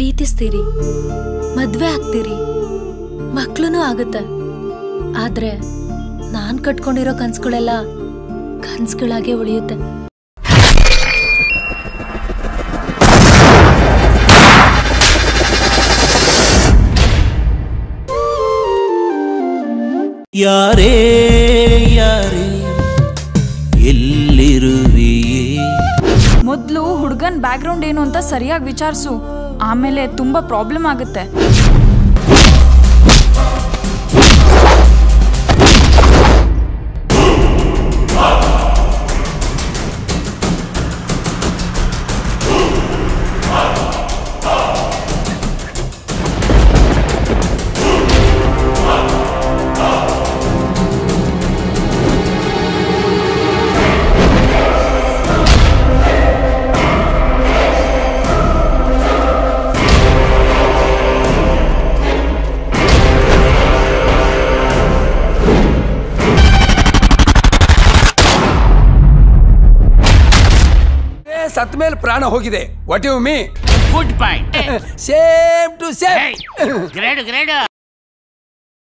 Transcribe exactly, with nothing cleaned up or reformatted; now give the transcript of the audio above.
ಪ್ರೀತಿಸ್ತೀರಿ, ಮದ್ವೆ ಆಗ್ತೀರಿ, ಮಕ್ಳೂ ಆಗುತ್ತೆ. ಆದ್ರೆ ನಾನ್ ಕಟ್ಕೊಂಡಿರೋ ಕನ್ಸುಗಳೆಲ್ಲ ಕನ್ಸುಗಳಾಗೆ ಉಳಿಯುತ್ತೆ. ಯಾರೇ ಯಾರೇ ಎಲ್ಲಿರುವೆಯೇ? ಮೊದಲು ಹುಡುಗನ್ ಬ್ಯಾಕ್ಗ್ರೌಂಡ್ ಏನು ಅಂತ ಸರಿಯಾಗಿ ವಿಚಾರಿಸು, ಆಮೇಲೆ ತುಂಬಾ ಪ್ರಾಬ್ಲಮ್ ಆಗುತ್ತೆ. ಸತ್ ಮೇಲೆ ಪ್ರಾಣ ಹೋಗಿದೆ. What you mean? Good point. Same to same. Grade grade.